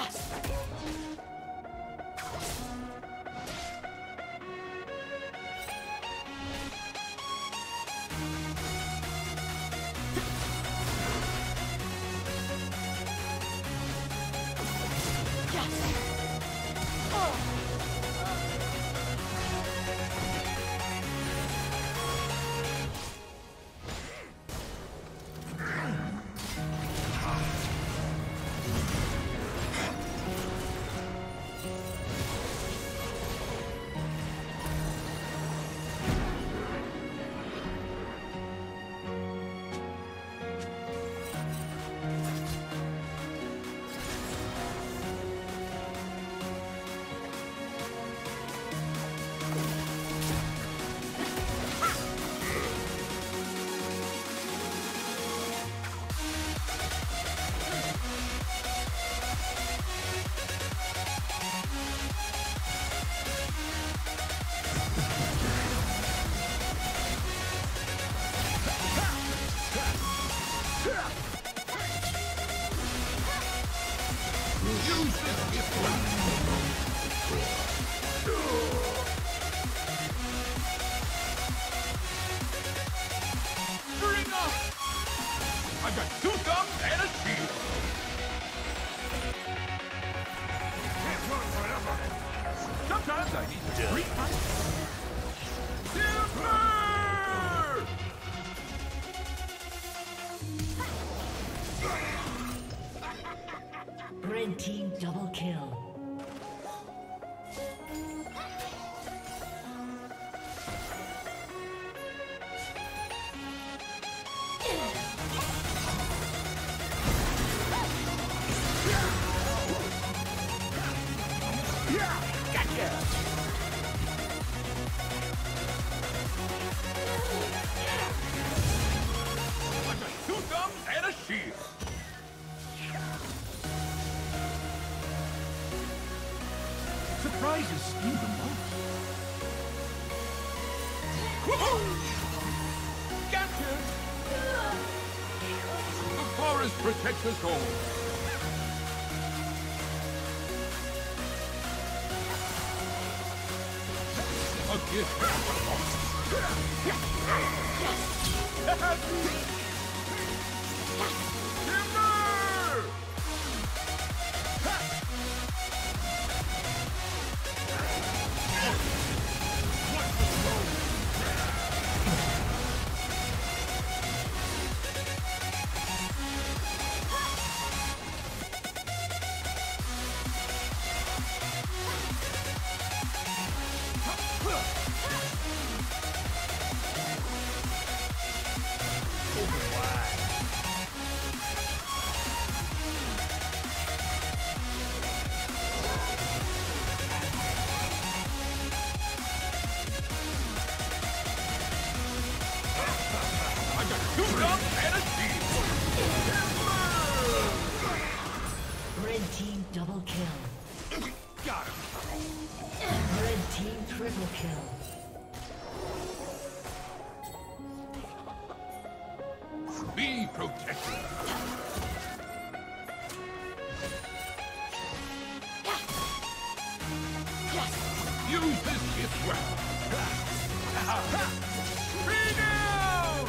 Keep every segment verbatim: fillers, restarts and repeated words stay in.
I've got two thumbs and a shield. Can't run forever. Sometimes I need to treat myself. Super! Red team double kill. Surprises sting the most. Gotcha! The forest protects us all. A gift. Red team double kill. Got him. Red team triple kill. Be protected. Use this gift well. Free down!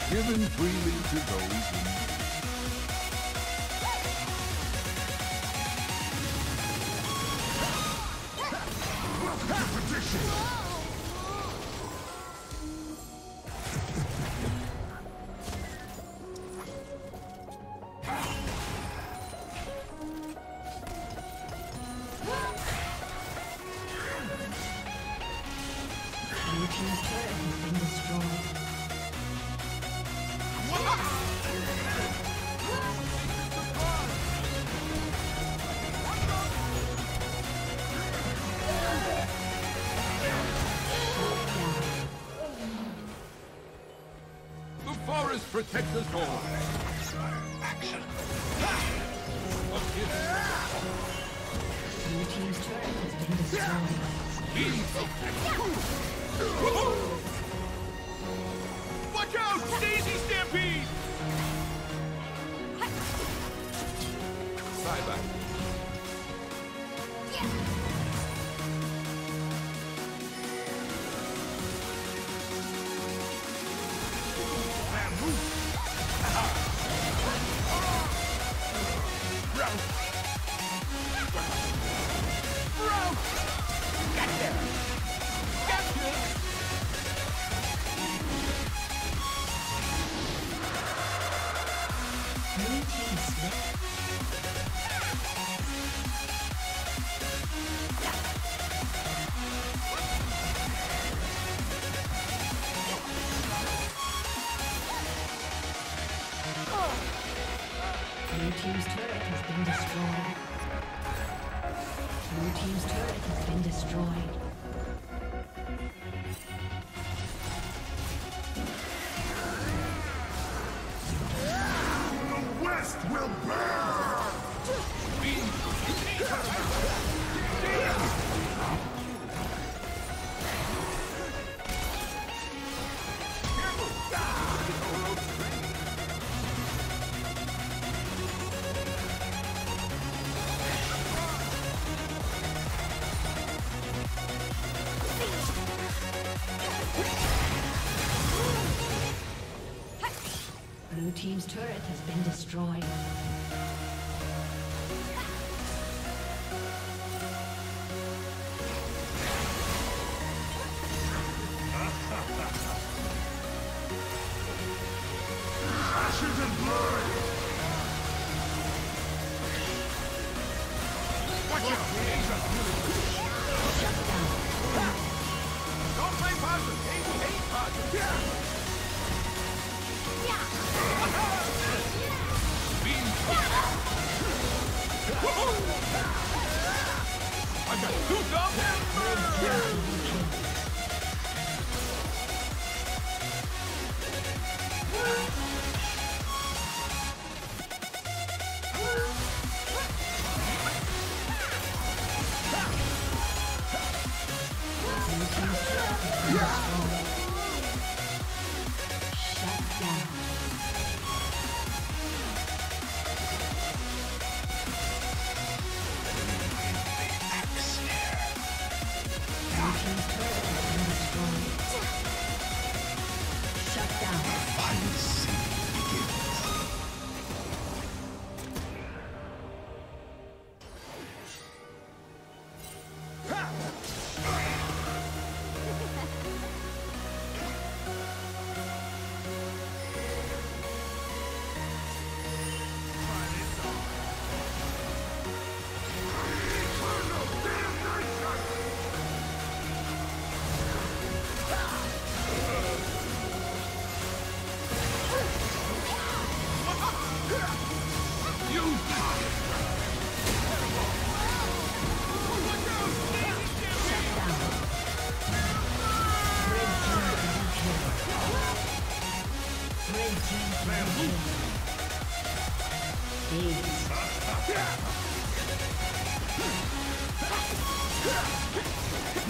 Given freely to those who need. Competition! Blue team's turret has been destroyed. The forest protects us all. Action. Blue team's turret has been destroyed. Watch out! Daisy Stampede! Bye-bye. Blue team slipped. Blue team's turret has been destroyed. Blue team's turret has been destroyed. The West will burn! Blue team's turret has been destroyed. Ashes and blood! Watch out! Shut down. Don't play positive! Hate, hate positive! Beam fire! I got two thumbs! Blue team's turret has been destroyed. Shut down. Blue team's turret has been destroyed. Shut down. Ace.